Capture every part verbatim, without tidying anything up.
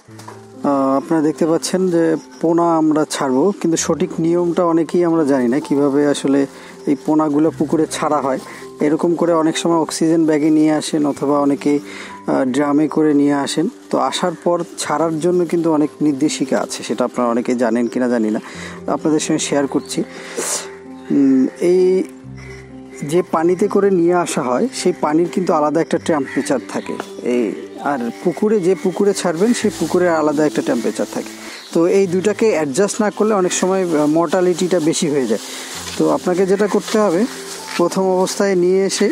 আপনারা দেখতে পাচ্ছেন যে পোনা আমরা ছাড়বো, কিন্তু সঠিক নিয়মটা অনেকেই আমরা জানি না কিভাবে আসলে এই পোনাগুলো পুকুরে ছাড়া হয়। এরকম করে অনেক সময় অক্সিজেন ব্যাগে নিয়ে আসেন অথবা অনেকেই ড্রামে করে নিয়ে আসেন। তো আসার পর ছাড়ার জন্য কিন্তু অনেক নির্দেশিকা আছে, সেটা আপনারা অনেকে জানেন কিনা জানি না, আপনাদের সঙ্গে শেয়ার করছি। এই যে পানিতে করে নিয়ে আসা হয় সেই পানির কিন্তু আলাদা একটা টেম্পারেচার থাকে, এই আর পুকুরে যে পুকুরে ছাড়বেন সেই পুকুরের আলাদা একটা টেম্পারেচার থাকে। তো এই দুটাকে অ্যাডজাস্ট না করলে অনেক সময় মর্টালিটিটা বেশি হয়ে যায়। তো আপনাকে যেটা করতে হবে, প্রথম অবস্থায় নিয়ে এসে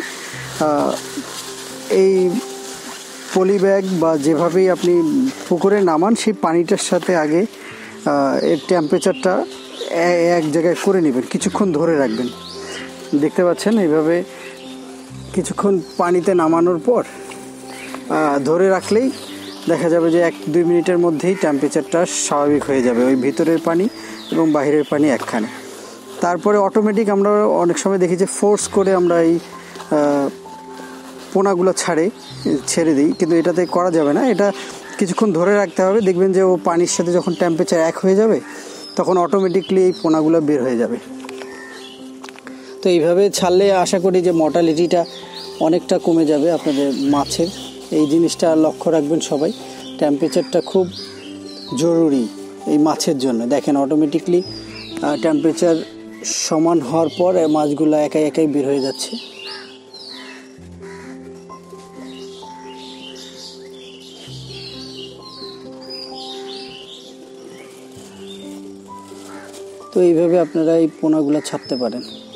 এই পলি ব্যাগ বা যেভাবেই আপনি পুকুরে নামান সেই পানিটার সাথে আগে এর টেম্পারেচারটা এক জায়গায় করে নেবেন, কিছুক্ষণ ধরে রাখবেন। দেখতে পাচ্ছেন এইভাবে কিছুক্ষণ পানিতে নামানোর পর ধরে রাখলেই দেখা যাবে যে এক দুই মিনিটের মধ্যেই টেম্পারেচারটা স্বাভাবিক হয়ে যাবে, ওই ভিতরের পানি এবং বাহিরের পানি একখানে। তারপরে অটোমেটিক আমরা অনেক সময় দেখি যে ফোর্স করে আমরা এই পোনাগুলো ছাড়ে ছেড়ে দিই, কিন্তু এটাতে করা যাবে না। এটা কিছুক্ষণ ধরে রাখতে হবে, দেখবেন যে ও পানির সাথে যখন টেম্পারেচার এক হয়ে যাবে তখন অটোমেটিকলি এই পোনাগুলো বের হয়ে যাবে। তো এইভাবে ছাড়লে আশা করি যে মর্টালিটিটা অনেকটা কমে যাবে আপনাদের মাছের। এই জিনিসটা লক্ষ্য রাখবেন সবাই, টেম্পারেচারটা খুব জরুরি এই মাছের জন্য। দেখেন অটোমেটিকলি টেম্পারেচার সমান হওয়ার পর মাছগুলো একাই একাই বের হয়ে যাচ্ছে। তো এইভাবে আপনারা এই পোনাগুলো ছাড়তে পারেন।